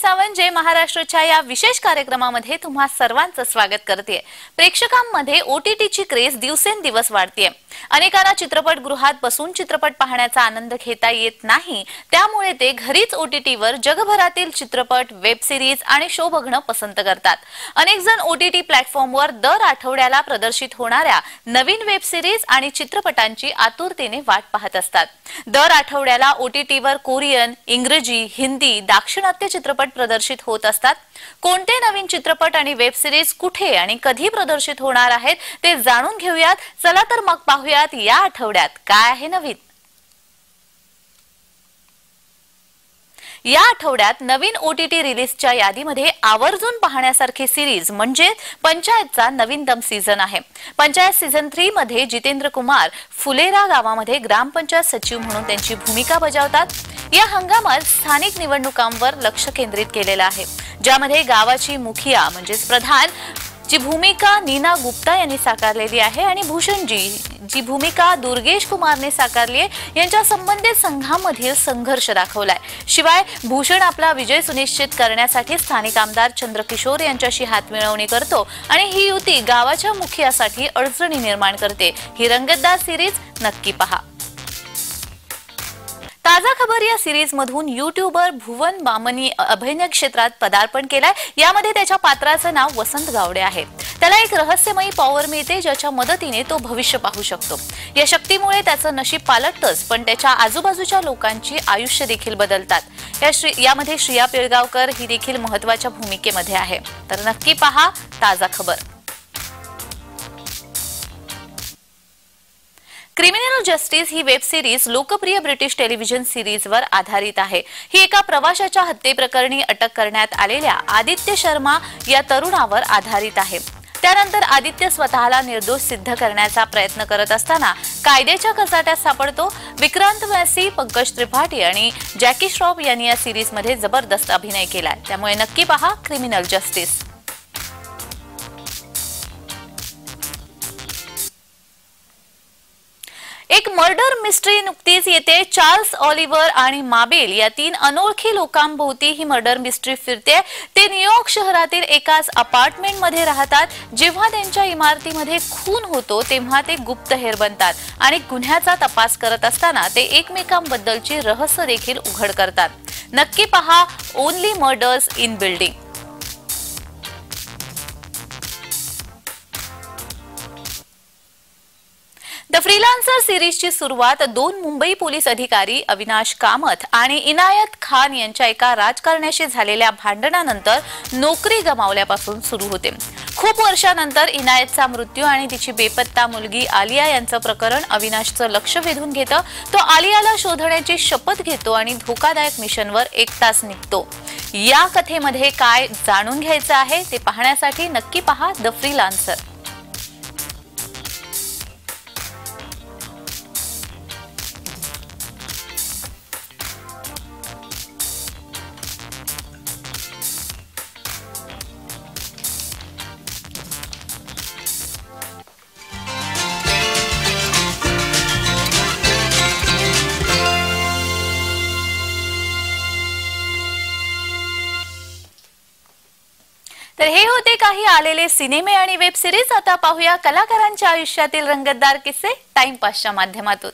सावंत जय महाराष्ट्रच्या या विशेष कार्यक्रमामध्ये तुम्हा सर्वांचं स्वागत करते। प्रेक्षकांमध्ये ओटीटीची क्रेज दिवसेंदिवस वाढतेय। अनेकांना चित्रपटगृहात बसून चित्रपट पाहण्याचा आनंद घेता येत नाही, त्यामुळे ते घरीच ओटीटीवर जगभरातील चित्रपट, वेब सिरीज आणि शो बघणं पसंत करतात। अनेक जण ओटीटी प्लॅटफॉर्मवर दर आठवड्याला प्रदर्शित होणाऱ्या नवीन वेब सिरीज आणि चित्रपटांची आतुरतेने वाट पाहत असतात। दर आठवड्याला ओटीटीवर कोरियन, इंग्रजी, हिंदी, दाक्षिणात्य चित्रपट प्रदर्शित होत असतात। कोणते नवीन चित्रपट आणि वेब सिरीज कुठे आणि कधी प्रदर्शित होणार आहेत ते जाणून घेऊयात। चला तर मग पाहूयात या आठवड्यात काय आहे नवीन। या आठवड्यात नवीन ओटीटी रिलीजच्या यादीमध्ये आवर्जून पाहण्यासारखी सिरीज म्हणजे पंचायतचा नवीन दम सीझन आहे। पंचायत सीझन 3 मध्ये जितेंद्र कुमार फुलेरा गावामध्ये ग्रामपंचायत सचिव म्हणून त्यांची भूमिका बजावतात। या हंगामात स्थानिक निवडणुकांवर लक्ष केंद्रित केलेलं आहे, ज्यामध्ये गावाची मुखिया म्हणजे प्रधान जी भूमिका नीना गुप्ता यांनी साकारलेली आहे आणि भूषणजी जी भूमिका दुर्गेश कुमारने साकारली आहे यांच्या संबंधित संघामधील संघर्ष दाखवलाय। शिवाय भूषण आपला विजय सुनिश्चित करण्यासाठी स्थानिक आमदार चंद्रकिशोर यांच्याशी हातमिळवणी करतो आणि ही युती गावाच्या मुखियासाठी अडचणी निर्माण करते। ही रंगतदार सिरीज नक्की पहा। ताजा खबर या सिरीज मधून यूट्यूबर भुवन बामनी अभिनय क्षेत्रात पदार्पण केलाय। यामध्ये त्याच्या पात्राचं नाव वसंत गावडे आहे। त्याला एक रहस्यमयी पॉवर मिळते, ज्याच्या मदतीने तो भविष्य पाहू शकतो। या शक्तीमुळे त्याचं नशीब पालटतंच, पण त्याच्या आजूबाजूच्या लोकांची आयुष्य देखील बदलतात। यामध्ये श्रिया पिळगावकर ही देखील महत्त्वाच्या भूमिकेमध्ये आहे। तर नक्की पहा ताजा खबर। क्रिमिनल जस्टिस ही वेब सिरीज लोकप्रिय ब्रिटिश टेलिव्हिजन सिरीजवर आधारित आहे। ही एका प्रवाशाच्या हत्येप्रकरणी अटक करण्यात आलेल्या आदित्य शर्मा या तरुणावर आधारित आहे। त्यानंतर आदित्य स्वतःला निर्दोष सिद्ध करण्याचा प्रयत्न करत असताना कायद्याच्या कचाट्यात सापडतो। विक्रांत मैसी, पंकज त्रिपाठी आणि जॅकी श्रॉफ यांनी या सिरीजमध्ये जबरदस्त अभिनय केलाय, त्यामुळे नक्की पहा क्रिमिनल जस्टिस। एक मर्डर मिस्ट्री नुकतीच येते। चार्ल्स ऑलिव्हर आणि माबेल या 3 अनोळखी लोकांभोवती ही मर्डर मिस्ट्री फिरते। ते न्यूयॉर्क शहरातील एकाच अपार्टमेंट मध्ये राहतात। जेव्हा त्यांच्या इमारतीमध्ये खून होतो तेव्हा ते गुप्तहेर बनतात आणि गुन्ह्याचा तपास करत असताना ते एकमेकांबद्दलची रहस्य देखील उघड करतात। नक्की पहा only murders in building. The freelancer सिरीजची सुरुवात 2 मुंबई पोलीस अधिकारी अविनाश कामत आणि इनायत खान यांच्या एका राजकारण्याशी झालेल्या भांडणानंतर नोकरी गमावल्यापासून सुरू होते। खूप वर्षांनंतर इनायतचा मृत्यू आणि तिची बेपत्ता मुलगी आलिया यांचं प्रकरण अविनाशचं लक्ष वेधून घेतं। तो आलियाला शोधण्याची शपथ घेतो आणि धोकादायक मिशनवर एकटाच निघतो। या कथेमध्ये काय जाणून घ्यायचं आहे ते पाहण्यासाठी नक्की पहा द फ्रीलान्सर। तर हे होते काही आलेले सिनेमे आणि वेब सिरीज। आता पाहूया कलाकारांच्या आयुष्यातील रंगतदार किस्से टाइमपासच्या माध्यमातून।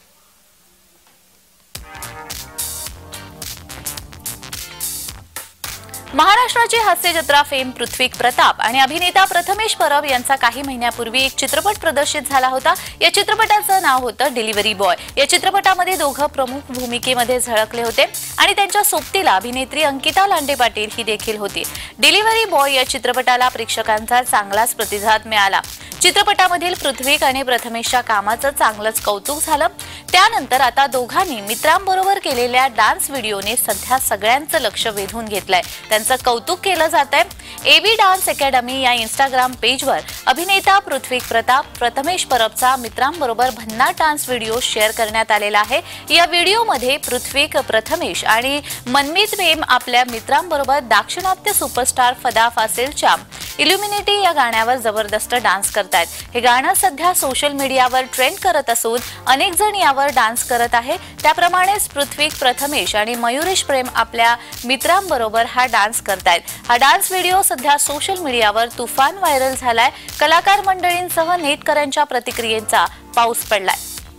महाराष्ट्राची हास्य जत्रा फेम पृथ्वी प्रताप आणि अभिनेता प्रथमेश परब यांचा काही महिन्यापूर्वी एक चित्रपट प्रदर्शित झाला होता। या चित्रपटाचं नाव होतं डिलिव्हरी बॉय। या चित्रपटामध्ये दोघं प्रमुख भूमिकेमध्ये झळकले होते आणि त्यांच्या सोबतीला अभिनेत्री अंकिता लांडे पाटील ही देखील होती। डिलिव्हरी बॉय या चित्रपटाला प्रेक्षकांचा चांगलाच प्रतिसाद मिळाला। चित्रपटामधील पृथ्वी आणि प्रथमेशच्या कामाचं चांगलंच कौतुक झालं। त्यानंतर आता दोघांनी मित्रांबरोबर केलेल्या डान्स व्हिडिओने सध्या सगळ्यांचं लक्ष वेधून घेतलंय। त्यांचं कौतुक केलं जातंय। एबी डान्स अकॅडमी या इंस्टाग्राम पेजवर अभिनेता पृथ्वी प्रताप प्रथमेश परबचा मित्रांबरोबर भन्नाट डान्स व्हिडिओ शेअर करण्यात आलेला आहे। या व्हिडिओमध्ये पृथ्वी, प्रथमेश आणि मनमीत मेम आपल्या मित्रांबरोबर दाक्षिणात्य सुपरस्टार फदा फासिलच्या इल्युमिनेटी या गाण्यावर जबरदस्त डान्स करतायत. हे गाणं सध्या सोशल मीडियावर ट्रेंड करत असून अनेक जण यावर डान्स करत आहे. त्याप्रमाणेच पृथ्वी, प्रथमेश आणि मयुरेश प्रेम आपल्या मित्रांबरोबर हा डान्स करतायत. हा डान्स व्हिडिओ सध्या सोशल मीडियावर तुफान व्हायरल झालाय. कलाकार मंडळींसह नेटकऱ्यांच्या प्रतिक्रियेचा पाऊस पडलाय.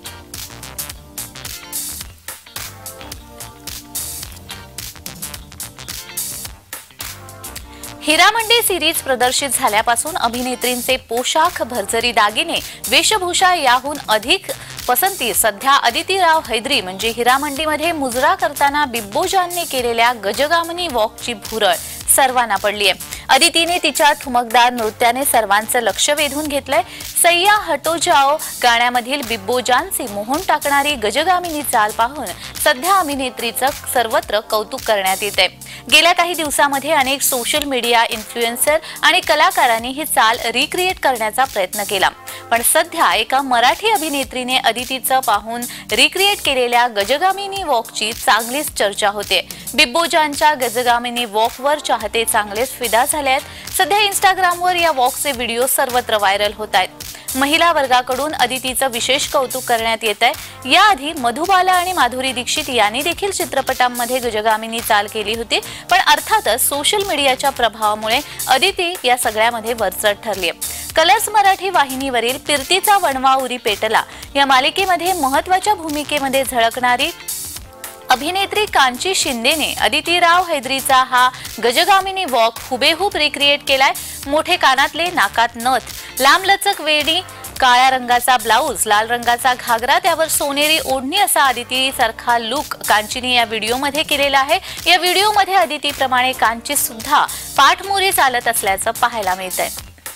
हिरामंडी सिरीज प्रदर्शित झाल्यापासून अभिनेत्रींचे पोशाख, भरजरी दागिने, वेशभूषा याहून अधिक पसंती सध्या अदिती राव हैदरी म्हणजे हिरामंडीमध्ये मुजरा करताना बिब्बोजानने केलेल्या गजगामिनी वॉकची भुरळ सर्वांना पडली आहे. अदितीने तिच्या ठुमकदार नृत्याने सर्वांचं लक्ष वेधून घेतलंय. सय्या हटो जाओ गाण्यामधील बिब्बोजानची मोहून टाकणारी गजगामिनी चाल पाहून सध्या अभिनेत्रीचं सर्वत्र कौतुक करण्यात येतंय. गेल्या काही दिवसांमध्ये अनेक सोशल मीडिया इन्फ्लुएन्सर आणि कलाकारांनी ही चाल रिक्रिएट करण्याचा प्रयत्न केला. पण सध्या एका मराठी अभिनेत्रीने अदितीचं पाहून रिक्रिएट केलेल्या गजगामिनी वॉकची चांगलीच चर्चा होते. बिब्बोजानच्या गजगामिनी वॉकवर चाहते चांगलेच फिदा झाले आहेत. सध्या इंस्टाग्रामवर या वॉकचे व्हिडिओ सर्वत्र व्हायरल होत आहेत. महिला वर्गाकडून अदितीचं विशेष कौतुक करण्यात येत आहे. याआधी मधुबाला आणि माधुरी दीक्षित यांनी देखील चित्रपटांमध्ये गजगामिनी चाल केली होती. पण अर्थातच सोशल मीडियाच्या प्रभावामुळे अदिती या सगळ्यामध्ये वरचढ ठरली आहे. कलर्स मराठी वाहिनीवरील पिरतीचा वणवा उरी पेटला या मालिकेमध्ये महत्त्वाच्या भूमिकेमध्ये झळकणारी अभिनेत्री कांची शिंदेने अदिती राव हैदरीचा हा गजगामिनी वॉक हुबेहूब रिक्रिएट केलाय. मोठे कानातले, नाकात नथ, लांबलचक वेणी, काळ्या रंगाचा ब्लाऊज, लाल रंगाचा घागरा, त्यावर सोनेरी ओढणी असा अदिती सारखा लुक कांचीने या व्हिडिओमध्ये केलेला आहे. या व्हिडिओमध्ये अदितीप्रमाणे कांची सुद्धा पाठमोरी चालत असल्याचं पाहायला मिळतंय.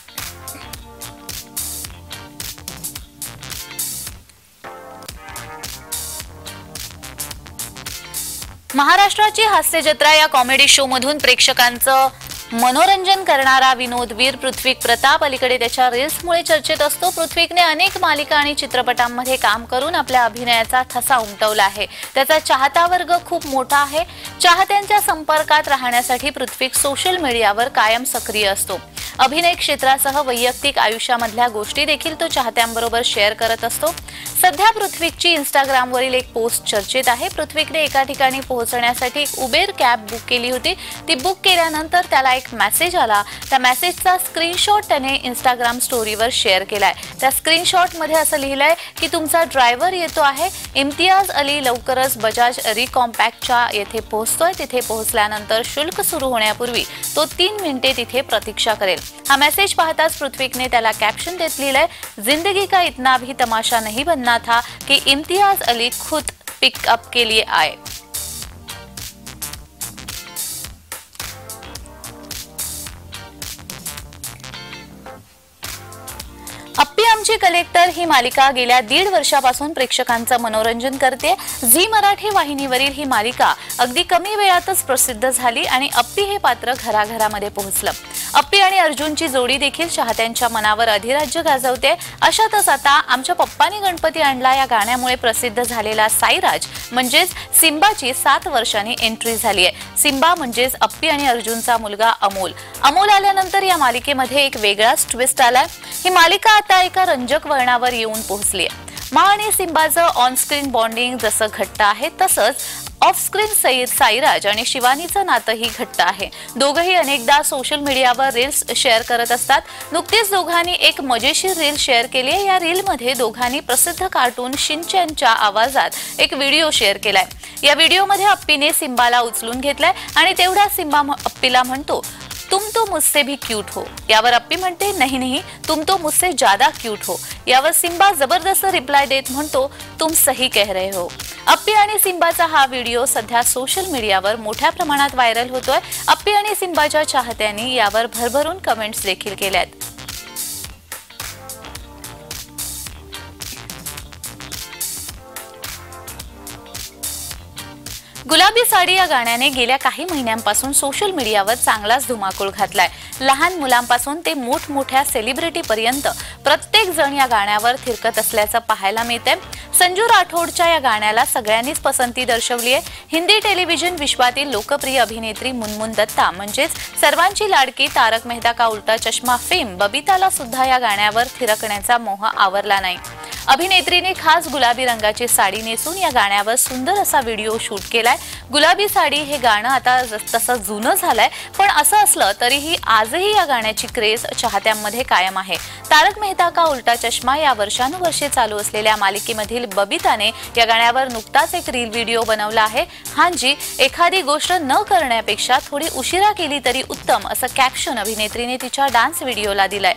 महाराष्ट्राची हास्य जत्रा या कॉमेडी शो मधून प्रेक्षकांचं मनोरंजन करणारा विनोदवीर पृथ्वी प्रताप अलीकडे त्याच्या रील्समुळे चर्चेत असतो. पृथ्वीने अनेक मालिका आणि चित्रपटांमध्ये काम करून आपल्या अभिनयाचा ठसा उमटवला आहे. त्याचा चाहता वर्ग खूप मोठा आहे. चाहत्यांच्या संपर्कात राहण्यासाठी पृथ्वी सोशल मीडियावर कायम सक्रिय असतो. अभिनय क्षेत्रासह वैयक्तिक आयुष्यामधल्या गोष्टी देखील तो चाहत्यांबरोबर शेअर करत असतो. सध्या पृथ्वीची इंस्टाग्रामवरील एक पोस्ट चर्चेत आहे. पृथ्वीने एका ठिकाणी पोहोचण्यासाठी एक उबेर कॅब बुक केली होती. ती बुक केल्यानंतर त्याला एक मेसेज आला. त्या मेसेजचा स्क्रीनशॉट त्याने इंस्टाग्राम स्टोरीवर शेअर केलाय. त्या स्क्रीनशॉटमध्ये असं लिहिलंय की तुमचा ड्रायव्हर येतो आहे. इम्तियाज अली लवकरच बजाज रिकॉम्पॅक्टच्या येथे पोहोचतोय. तिथे पोहोचल्यानंतर शुल्क सुरू होण्यापूर्वी तो 3 मिनिटे तिथे प्रतीक्षा करेल. हा मेसेज पाहताच पृथ्वीने त्याला कॅप्शन देत लिहिलंय, जिंदगी का इतना भी तमाशा नहीं बनना था कि इम्तियाज अली खुद पिकअप के लिए आए. अप्पी आमची कलेक्टर ही मालिका गेल्या 1.5 वर्षापासून प्रेक्षकांचं मनोरंजन करते. झी मराठी वाहिनीवरील ही मालिका अगदी कमी वेळातच प्रसिद्ध झाली आणि अप्पी हे पात्र घराघरामध्ये पोहोचलं. अप्पी आणि अर्जुनची जोडी देखील चाहत्यांच्या मनावर अधिराज्य गाजवते. अशातच आता आमच्या पप्पांनी गणपती आणला या गाण्यामुळे प्रसिद्ध झालेला साईराज म्हणजेच सिम्बाची 7 वर्षांनी एंट्री झाली आहे. सिम्बा म्हणजेच अप्पी आणि अर्जुनचा मुलगा अमोल. अमोल आल्यानंतर या मालिकेमध्ये एक वेगळाच ट्विस्ट आलाय. ही मालिका आता एका रंजक वळणावर येऊन पोहोचली आहे. मा आणि सिम्बाचं ऑन स्क्रीन बॉन्डिंग जसं घट्ट आहे तसंच ऑफ स्क्रीन साईराज आणि शिवानीचं नातंही घट्ट आहे. दोघंही अनेकदा सोशल मीडियावर रील्स शेअर करत असतात. नुकतीच दोघांनी एक मजेशीर रील शेअर केली आहे. या रीलमध्ये दोघांनी प्रसिद्ध कार्टून शिनचॅनच्या आवाजात एक व्हिडिओ शेअर केलाय. या व्हिडिओमध्ये अप्पीने सिम्बाला उचलून घेतलाय आणि तेवढा सिम्बा अप्पीला म्हणतो, तुम तो मुझसे भी क्यूट हो. यावर अप्पी म्हणते, नहीं नहीं तुम तो मुझसे ज्यादा क्यूट हो. यावर सिम्बा जबरदस्त रिप्लाय देत म्हणतो, तुम सही कह रहे हो. अप्पी आणि सिम्बाचा हा व्हिडिओ सध्या सोशल मीडियावर मोठ्या प्रमाणात व्हायरल होतोय. अप्पी आणि सिम्बाच्या चाहत्यांनी यावर भरभरून कमेंट्स देखील केल्यात. गुलाबी साडी या गाण्याने गेल्या काही महिन्यांपासून सोशल मीडियावर चांगलाच धुमाकूळ घातलाय। लहान मुलांपासून ते मोठमोठ्या सेलिब्रिटी पर्यंत प्रत्येक जण या गाण्यावर थिरकत असल्याचं पाहायला मिळतंय। संजू राठोडच्या या गाण्याला सगळ्यांनीच पसंती दर्शवली आहे। हिंदी टेलिव्हिजन विश्वातील लोकप्रिय अभिनेत्री मुनमुन दत्ता म्हणजेच सर्वांची लाडकी तारक मेहता का उल्टा चष्मा फेम बबिताला सुद्धा या गाण्यावर थिरकण्याचा मोह आवरला नाही। अभिनेत्रीने खास गुलाबी रंगाची साडी नेसून या गाण्यावर सुंदर असा व्हिडिओ शूट केलाय। गुलाबी साडी हे गाणं आता तसं जुनं झालंय, पण असं असलं तरीही आजही या गाण्याची क्रेज चाहत्यांमध्ये कायम आहे। तारक मेहता का उल्टा चष्मा या वर्षानुवर्षे चालू असलेल्या मालिकेमधील बबिताने या गाण्यावर नुकताच एक रील व्हिडिओ बनवला आहे। हांजी, एखादी गोष्ट न करण्यापेक्षा थोडी उशिरा केली तरी उत्तम असं कॅप्शन अभिनेत्रीने तिच्या डान्स व्हिडिओला दिलंय।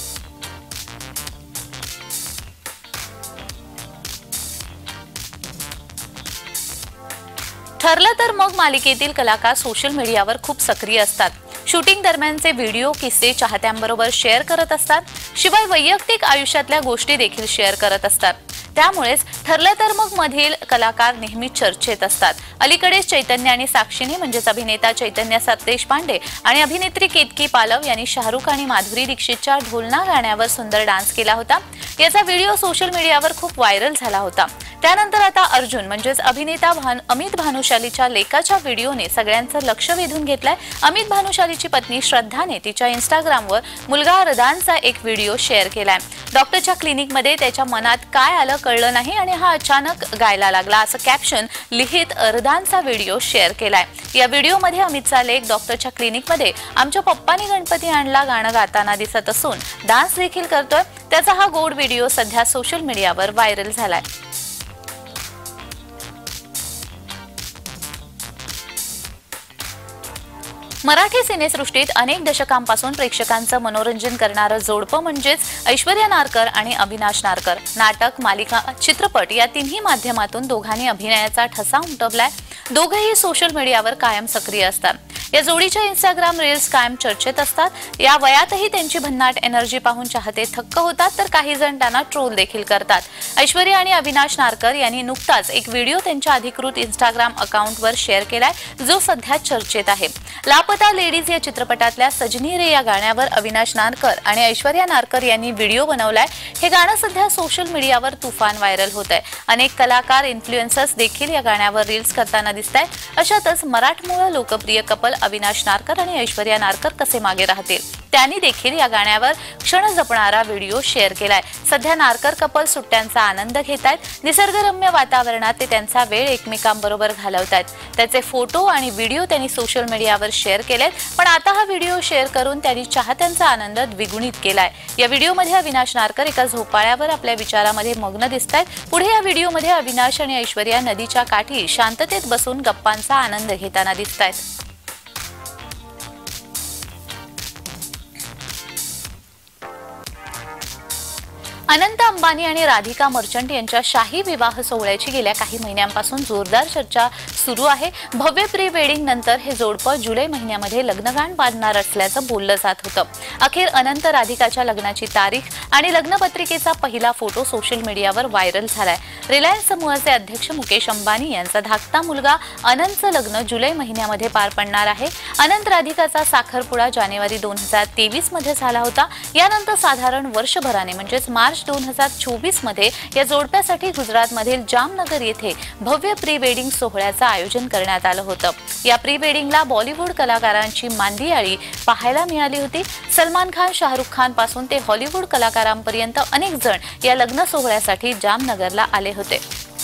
ठरलं तर मग मालिकेतील कलाकार सोशल मीडियावर खूप सक्रिय असतात। शूटिंग दरम्यानचे व्हिडिओ किस्से चाहत्यांबरोबर शेअर करत असतात, शिवाय वैयक्तिक आयुष्यातल्या गोष्टी देखील शेअर करत असतात। त्यामुळेच ठरलं तर मग मधील कलाकार नेहमी चर्चेत असतात। अलीकडेच चैतन्य आणि साक्षीने म्हणजेच अभिनेता चैतन्य सतेश पांडे आणि अभिनेत्री केतकी पालव यांनी शाहरुख आणि माधुरी दीक्षितच्या ढोलना गाण्यावर सुंदर डान्स केला होता। याचा व्हिडिओ सोशल मीडियावर खूप व्हायरल झाला होता। त्यानंतर आता अर्जुन म्हणजेच अभिनेता अमित भानुशालीच्या लेकाच्या व्हिडिओने सगळ्यांचं लक्ष वेधून घेतलंय। अमित भानुशालीची पत्नी श्रद्धाने तिच्या इंस्टाग्रामवर मुलगा अर्धानचा एक व्हिडिओ शेअर केलाय। डॉक्टरच्या क्लिनिकमध्ये त्याच्या मनात काय आलं कळलं नाही आणि हा अचानक गायला लागला असं कॅप्शन लिहित अर्धानचा व्हिडिओ शेअर केलाय। या व्हिडिओमध्ये अमितचा लेक डॉक्टरच्या क्लिनिकमध्ये आमच्या पप्पानी गणपती आणला गाणं गाताना दिसत असून डान्स देखील करतोय। त्याचा हा गोड व्हिडिओ सध्या सोशल मीडियावर व्हायरल झालाय। मराठी सिनेसृष्टीत अनेक दशकांपासून प्रेक्षकांचं मनोरंजन करणारं जोडपं म्हणजेच ऐश्वर्या नारकर आणि अविनाश नारकर। नाटक, मालिका, चित्रपट या तिन्ही माध्यमातून दोघांनी अभिनयाचा ठसा उमटवलाय। दोघेही सोशल मीडियावर कायम सक्रिय असतात। या जोडीच्या इंस्टाग्राम रील्स कायम चर्चेत असतात। या वयातही त्यांची भन्नाट एनर्जी पाहून चाहते थक्क होतात, तर काही जण त्यांना ट्रोल देखील करतात। ऐश्वर्या आणि अविनाश नारकर यांनी नुकताच एक व्हिडिओ त्यांच्या अधिकृत इंस्टाग्राम अकाउंटवर शेअर केलाय, जो सध्या चर्चेत आहे। लापता लेडीज या चित्रपटातल्या सजनी रे या गाण्यावर अविनाश नारकर आणि ऐश्वर्या नारकर यांनी व्हिडिओ बनवलाय। हे गाणं सध्या सोशल मीडियावर तुफान व्हायरल होत आहे। अनेक कलाकार, इन्फ्लुएन्सर्स देखील या गाण्यावर रील्स करताना दिसतायत। अशातच मराठमोळं लोकप्रिय कपल अविनाश नारकर आणि ऐश्वर्या नारकर कसे मागे राहतील, त्यांनी देखील या गाण्यावर क्षण जपणारा व्हिडिओ शेअर केलाय। सध्या नारकर कपल सुट्ट्यांचा आनंद घेतायत। निसर्गरम्य वातावरणात ते त्यांचा वेळ एकमेकांबरोबर घालवतायत। त्याचे फोटो आणि व्हिडिओ त्यांनी सोशल मीडियावर शेअर केलेत, पण आता हा व्हिडिओ शेअर करून त्यांनी चाहत्यांचा आनंद द्विगुणित केलाय। या व्हिडिओमध्ये अविनाश नारकर एका झोपाळ्यावर आपल्या विचारामध्ये मग्न दिसतायत। पुढे या व्हिडिओमध्ये अविनाश आणि ऐश्वर्या नदीच्या काठी शांततेत बसून गप्पांचा आनंद घेताना दिसतायत। अनंत अंबानी आणि राधिका मर्चंट यांच्या शाही विवाह सोहळ्याची गेल्या काही महिन्यांपासून जोरदार चर्चा सुरू आहे। भव्य प्री वेडिंग नंतर हे जोडपं जुलै महिन्यामध्ये लग्नगाण बांधणार असल्याचं बोललं जात होतं। अखेर अनंत राधिकाच्या लग्नाची तारीख आणि लग्नपत्रिकेचा पहिला फोटो सोशल मीडियावर व्हायरल झालाय। रिलायन्स समूहाचे अध्यक्ष मुकेश अंबानी यांचा धाकटा मुलगा अनंतचं लग्न जुलै महिन्यामध्ये पार पडणार आहे। अनंत राधिकाचा साखरपुडा जानेवारी 2023 मध्ये झाला होता। यानंतर साधारण वर्षभराने म्हणजेच मार्च 2024 मध्ये या जोडप्यासाठी गुजरातमधील जामनगर येथे भव्य प्री वेडिंग सोहळ्याचं आयोजन करण्यात आलं होतं। या प्री वेडिंगला बॉलिवूड कलाकारांची मांदियाळी पाहायला मिळाली होती। सलमान खान, शाहरुख खान पासून ते हॉलिवूड कलाकारांपर्यंत अनेक जण या लग्न सोहळ्यासाठी जामनगरला आले होते।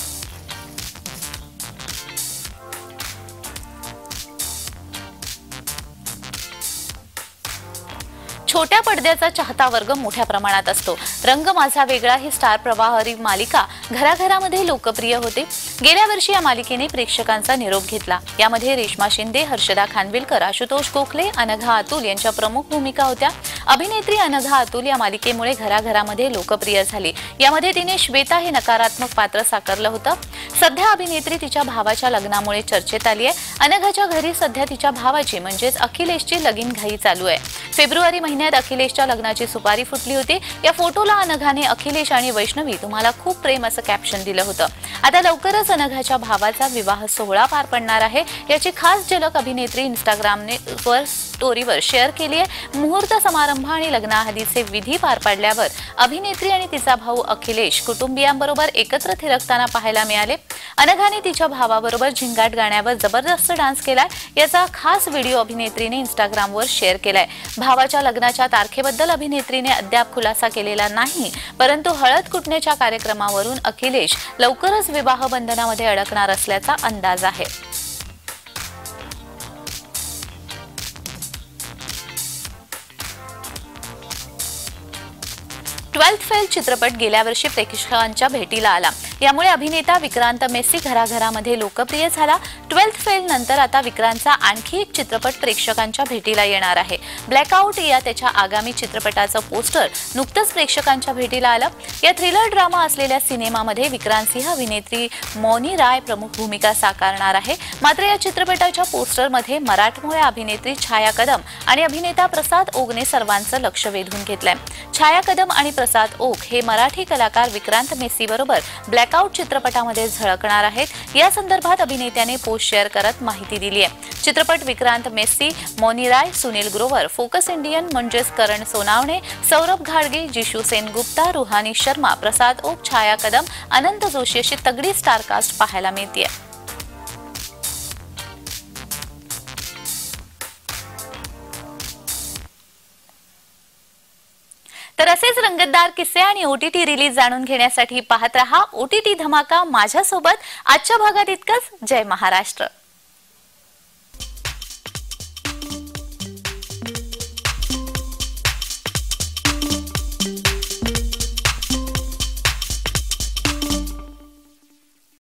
छोट्या पडद्याचा चाहता वर्ग मोठ्या प्रमाणात असतो। रंग माझा वेगळा ही स्टार प्रवाहरी मालिका घराघरामध्ये लोकप्रिय होते। गेल्या वर्षी या मालिकेने प्रेक्षकांचा निरोप घेतला। यामध्ये रेश्मा शिंदे, हर्षदा खानविलकर, आशुतोष गोखले, अनघा अतुल यांच्या प्रमुख भूमिका होत्या। अभिनेत्री अनघा अतुल या मालिकेमुळे घराघरामध्ये लोकप्रिय झाली। यामध्ये तिने श्वेता हे नकारात्मक पात्र साकारलं होतं। सध्या अभिनेत्री तिच्या भावाच्या लग्नामुळे चर्चेत आली आहे। अनघाच्या घरी सध्या तिच्या भावाची म्हणजेच अखिलेशची लगीनघाई चालू आहे। फेब्रुवारी महिन्यात अखिलेशच्या लग्नाची सुपारी फुटली होती। या फोटोला अनघाने अखिलेश आणि वैष्णवी तुम्हाला खूप प्रेम असं कॅप्शन दिलं होतं। आता लवकरच अनघाच्या भावाचा विवाह सोहळा पार पडणार आहे। याची खास झलक अभिनेत्री इंस्टाग्रामने स्टोरीवर शेअर केली आहे। मुहूर्त समारंभ आणि लग्नाआधीचे विधी पार पडल्यावर अभिनेत्री आणि तिचा भाऊ अखिलेश कुटुंबियांबरोबर एकत्र थिरकताना पाहायला मिळाले। अनघाने तिच्या भावाबरोबर झिंगाट गाण्यावर जबरदस्त डान्स केलाय। याचा खास व्हिडिओ अभिनेत्रीने इंस्टाग्रामवर शेअर केलाय। भावाच्या लग्नाच्या तारखेबद्दल अभिनेत्रीने अद्याप खुलासा केलेला नाही, परंतु हळद कुटण्याच्या कार्यक्रमावरून अखिलेश लवकरच विवाह बंधनामध्ये अडकणार असल्याचा अंदाज आहे। 12th फेल चित्रपट गेल्या वर्षी प्रेक्षकांच्या भेटीला आला। यामुळे अभिनेता विक्रांत मेसी घराघरामध्ये लोकप्रिय झाला। 12th फेल नंतर आता विक्रांतचा आणखी एक चित्रपट प्रेक्षकांच्या भेटीला येणार आहे। ब्लॅकआउट या त्याच्या आगामी चित्रपटाचं पोस्टर नुकतंच प्रेक्षकांच्या भेटीला आलं। या थ्रिलर ड्रामा असलेल्या सिनेमामध्ये विक्रांत सिंह अभिनेत्री मौनी राय प्रमुख भूमिका साकारणार आहे। मात्र या चित्रपटाच्या पोस्टरमध्ये मराठमोळ्या अभिनेत्री छाया कदम आणि अभिनेता प्रसाद ओकने सर्वांचं लक्ष वेधून घेतलंय। छाया कदम आणि प्रसाद ओक हे मराठी कलाकार विक्रांत मेसी बरोबर ब्लॅकआउट चित्रपटामध्ये झळकणार आहेत। या संदर्भात अभिनेत्याने पोस्ट शेअर करत माहिती दिली आहे। चित्रपट विक्रांत मेसी, मौनी राय, सुनील ग्रोवर, फोकस इंडियन म्हणजेच करण सोनावणे, सौरभ घाडगे, जिशू सेनगुप्ता, रुहानी शर्मा, प्रसाद ओक, छाया कदम, अनंत जोशी अशी तगडी स्टारकास्ट पाहायला मिळते। तर असेच रंगतदार किस्से आणि OTT रिलीज जाणून घेण्यासाठी पाहत रहा OTT धमाका माझ्यासोबत। आजच्या भागात इतकंच। जय महाराष्ट्र।